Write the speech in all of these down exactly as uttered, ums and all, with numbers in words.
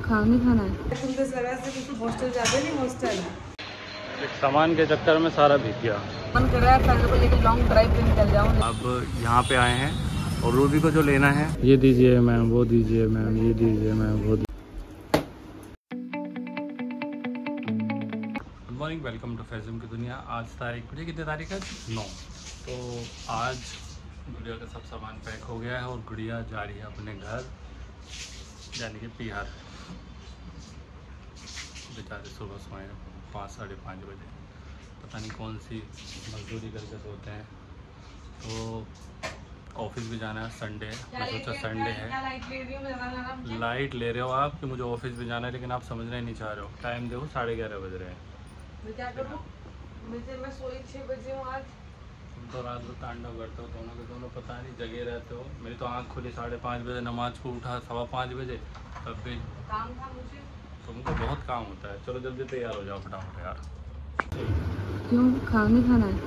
खाना नहीं खाना है? तुम तो लगा से तुम हॉस्टल जाते नहीं? हॉस्टल सामान के चक्कर में सारा भीग गया। मन कर रहा है फैमिली को लेकर लॉन्ग ड्राइव पे निकल जाऊँ। अब यहाँ पे आए हैं और रूबी को जो लेना है, ये दीजिए मैम, वो दीजिए मैम, ये दीजिए मैम, वो। Good morning, welcome to Faizam की दुनिया। आज तारीख मुझे कितनी तारीख है? नौ। तो आज गुड़िया का सब सामान पैक हो गया है और गुड़िया जा रही है अपने घर, यानी कि बिहार। बेचारे सुबह सोए पाँच साढ़े पाँच बजे, पता नहीं कौन सी मजदूरी करके सोते हैं। तो ऑफिस भी जाना है, संडे है। मैं सोचा संडे है, लाइट ले रहे हो आप कि मुझे ऑफिस भी जाना है, लेकिन आप समझना ही नहीं चाह रहे हो। टाइम देखो, साढ़े ग्यारह बज रहे हैं। मैं क्या करूं? मैं सोई छः बजे हूँ आज। तुम तो रात को तांडव करते हो, दोनों के दोनों पता नहीं जगे रहते हो। मेरी तो आँख खुली साढ़े पाँच बजे, नमाज को उठा सवा पाँच बजे, तब भी काम था मुझे। तुमको बहुत काम होता है। चलो जल्दी तैयार हो जाओ फटाफट यार। क्यों खाना नहीं खाना है?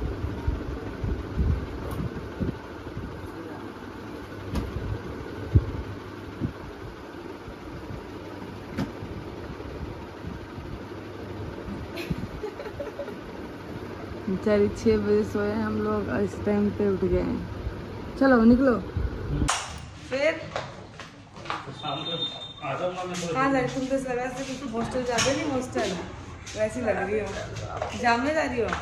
बेचारी छः बजे सोए हम लोग, इस टाइम पे उठ गए हैं। चलो निकलो। फिर कहाँ जाए? तुम तो लगा से तुम हॉस्टल जाते नहीं? हॉस्टल वैसी लग रही हो, जामने जा रही हो।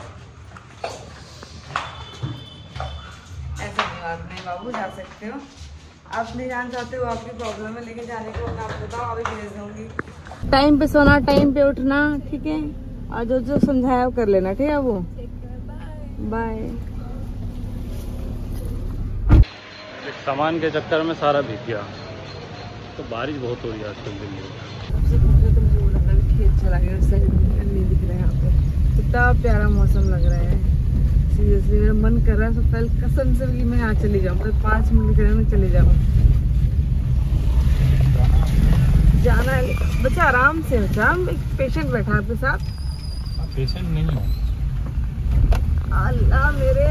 ऐसा नहीं बात नहीं बाबू, जा सकते हो। आप नहीं जाना चाहते हो, आपकी प्रॉब्लम है, लेकिन जाने को आप बताओ, अभी भेज दूंगी। टाइम पे सोना, टाइम पे उठना, ठीक है? और जो जो समझाया वो कर लेना, ठीक है? वो बाय। सामान के चक्कर में सारा भीग गया। तो बारिश बहुत हो रही है आजकल दिल्ली में। खेत चला गया, नहीं दिख रहा है यहाँ पे। कितना प्यारा मौसम लग रहा है। सीरियसली मेरा मन कर रहा है सब पहले कसम से कि मैं यहाँ चली जाऊँ, मतलब पाँच मिनट के लिए चली जाऊँ। जाना है बच्चा, आराम से बच्चा। एक पेशेंट बैठा आपके साथ। पेशेंट नहीं हो। अल्लाह मेरे,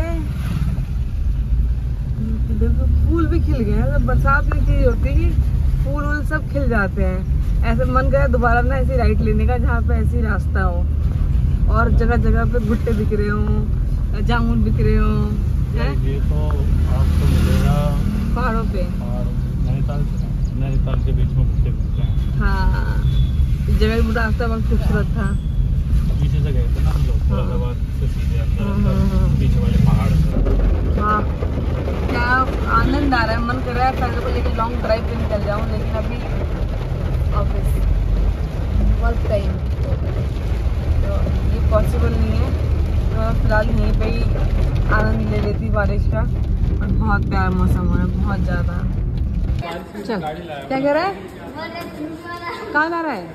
देखो फूल भी खिल गए हैं। बरसात में चीज होती है कि फूल वूल सब खिल जाते हैं। ऐसे मन करे दोबारा ना ऐसी राइट लेने का जहाँ पे ऐसी रास्ता हो, और जगह जगह पे भुट्टे बिक रहे हो, जामुन बिक रहे हो। ये तो आपको मिलेगा पहाड़ों पे, नैनीताल नैनीताल के बीच में भुट्टे बिकते हैं। हाँ, इस जगह का रास्ता बहुत खूबसूरत था। पीछे से गए थे ना हम लोग, फैजाबाद से सीधे अंदर पीछे वाले पहाड़ से। हाँ, क्या आनंद आ रहा है। मन कर रहा है फैमिली को लेकर लॉन्ग ड्राइव पे निकल जाऊँ, लेकिन अभी ऑफिस वर्क टाइम, तो ये पॉसिबल नहीं है। तो फिलहाल यहीं पे ही आनंद ले लेती बारिश का। और बहुत प्यारा मौसम हो रहा है, बहुत ज़्यादा। चल, क्या कह रहा है? कहाँ जा रहा है?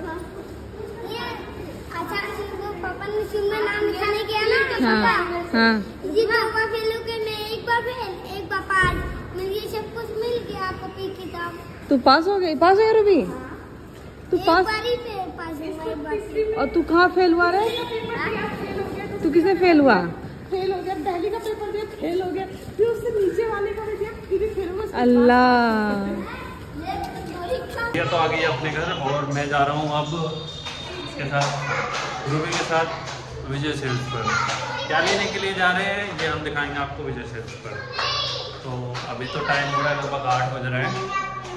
पापा ने में नाम लिखाने गया ना, तो हाँ, पापा हाँ। जी पापा फेल के मैं एक बार फेल, एक बार पास, मुझे सब कुछ मिल गया। कॉपी किताब। तू पास हो गई? पास हो गया रूबी? तू पास? बारी पे पास है। और तू कहाँ फेल हुआ रे? तू किसने फेल हुआ? फेल हो गया, पहले का पेपर दिया, फेल हो गया, फिर उससे नीचे वाले का भी दिया, फिर फेल हो गया। अल्लाह, ये तो आ गई अपने घर और मैं जा रहा हूँ अब इसके साथ, रूबी के साथ विजय सेल्स पर। क्या लेने के लिए जा रहे हैं ये हम दिखाएंगे आपको विजय सेल्स पर। तो अभी तो टाइम हो रहा है, लगभग आठ बज रहे हैं।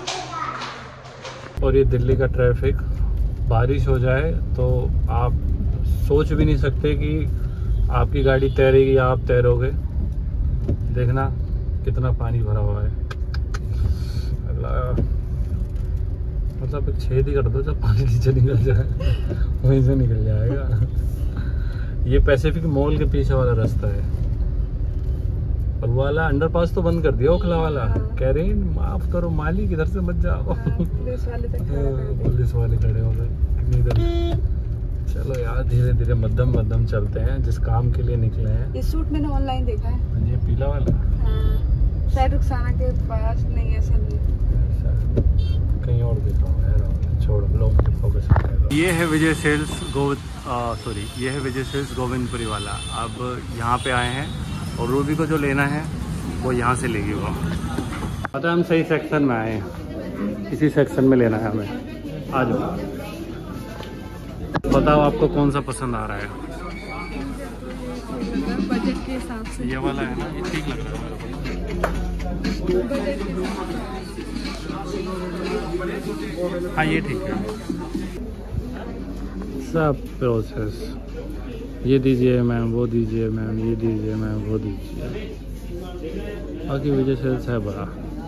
और ये दिल्ली का ट्रैफिक, बारिश हो जाए तो आप सोच भी नहीं सकते कि आपकी गाड़ी तैरेगी या आप तैरोगे। देखना कितना पानी भरा हुआ है। अगला मतलब एक छेद ही कर दो, जब पानी नीचे निकल जाए वहीं से निकल जाएगा। ये पैसिफिक मॉल के पीछे वाला रास्ता है। और वाला अंडरपास तो बंद कर दिया, ओखला वाला। कह रहे हैं माफ करो मालिक, इधर से मत जाओ। पुलिस वाले तक पुलिस वाले खड़े हो गए कितनी देर। चलो यार, धीरे धीरे मध्यम मध्यम चलते हैं, जिस काम के लिए निकले हैं। ये सूट मैंने ऑनलाइन देखा है, ये पीला वाला। हाँ, शायद रुखसाना के पास नहीं है, ऐसा नहीं। कहीं और देखा हूँ यार, छोड़ लोग फोकस करेगा। ये है विजय सेल्स गोविंद, सॉरी ये है विजय सेल्स गोविंदपुरी वाला। अब यहाँ पे आए हैं और रूबी को जो लेना है वो यहाँ से लेगी वो। पता है हम सही सेक्शन में आए हैं, इसी सेक्शन में लेना है हमें। आ जाओ, बताओ आपको कौन सा पसंद आ रहा है। बजट के हिसाब से ये वाला है ना, ये ठीक लग रहा है मेरे को। हाँ ये ठीक है। सब प्रोसेस, ये दीजिए मैम, वो दीजिए मैम, ये दीजिए मैम, वो दीजिए। बाकी विजय सेल्स है बड़ा।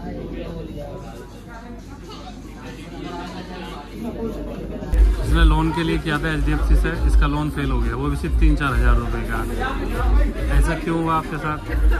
इसने लोन के लिए किया था एच डी एफ सी से, इसका लोन फेल हो गया, वो भी सिर्फ तीन चार हजार रुपए का। ऐसा क्यों हुआ आपके साथ?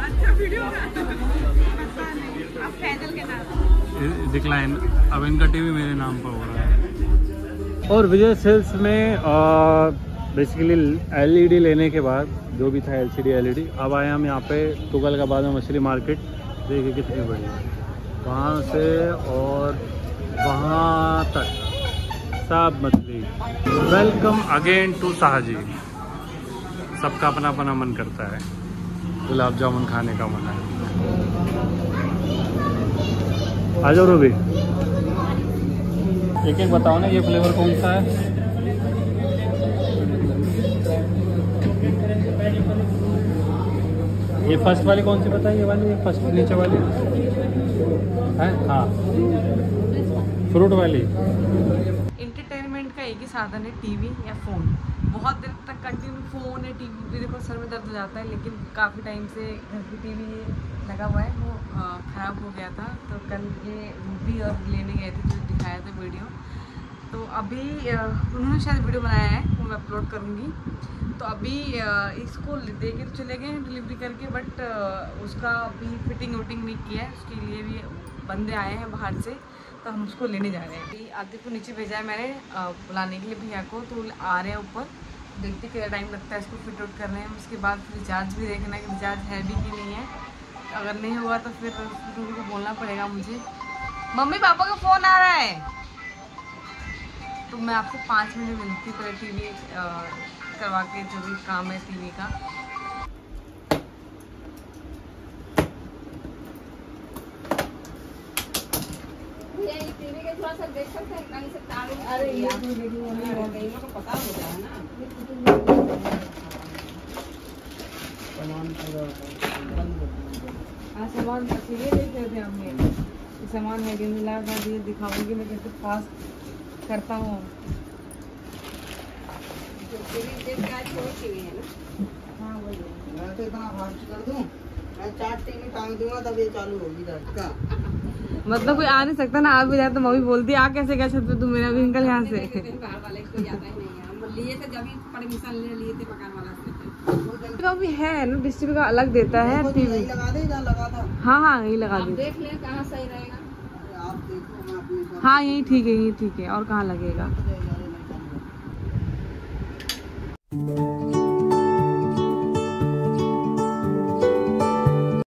डिक्लाइन, अब इनका टीवी मेरे नाम पर हो रहा है। और विजय सेल्स में बेसिकली एल ई डी लेने के बाद जो भी था L C D L E D, अब आए हम यहाँ पे तुगलकाबाद में मछली मार्केट। देखिए कितनी बड़ी है, वहाँ से और वहाँ तक सब मछली। Welcome again to Shahji. सबका अपना अपना मन करता है, गुलाब जामुन खाने का मन है। आ जाओ रूबी, एक एक बताओ ना, ये फ्लेवर कौन सा है? ये फर्स्ट वाली कौन सी बताई? ये वाली, ये फर्स्ट नीचे वाली है? हाँ, फ्रूट वाली। एंटरटेनमेंट का एक ही साधन है, टीवी या फ़ोन। बहुत देर तक कंटिन्यू फ़ोन या टीवी भी देखो, सर में दर्द हो जाता है। लेकिन काफ़ी टाइम से घर की टीवी लगा हुआ है, वो ख़राब हो गया था। तो कल ये मूवी और लेने गए थे, जो दिखाया था वीडियो। तो अभी उन्होंने शायद वीडियो बनाया है, वो मैं अपलोड करूँगी। तो अभी इसको दे के तो चले गए हैं डिलीवरी करके, बट उसका अभी फिटिंग वुटिंग नहीं किया है। उसके लिए भी बंदे आए हैं बाहर से, तो हम उसको लेने जा रहे हैं। अभी आदित्य को नीचे भेजा है मैंने बुलाने के लिए भैया को, तो आ रहे हैं ऊपर। देखते कितना टाइम लगता है इसको फिट आउट करने में। उसके बाद फिर रिचार्ज भी देखना है कि रिचार्ज है भी कि नहीं है। अगर नहीं होगा तो फिर रूबी को बोलना पड़ेगा मुझे, मम्मी पापा का फ़ोन आ रहा है। तो मैं आपसे पाँच मिनट मिलती हूँ, पहले टीवी करवा के जो भी काम है टीवी का। अरे ये पता हो जाए ना, हाँ सामान ये देख रहे थे हमने, सामान है कि मिला कर दिए, दिखाऊंगी मैं कैसे फास्ट करता हूँ। हाँ बोलिए। मैं तो इतना फास्ट कर दूँ, मैं चार टीवी टांग दूंगा तब ये चालू होगी का। मतलब कोई आ नहीं सकता ना, आ भी जाए तो मम्मी बोलती आ कैसे गया छत पे तू, मेरा भी निकल यहाँ से। का भी है ना, डिस्ट्रीब्यूटर का अलग देता है टीवी। हाँ हाँ यही लगा दे, देख ले कहाँ सही रहेगा। हाँ यही ठीक है, यही ठीक है। और कहाँ लगेगा?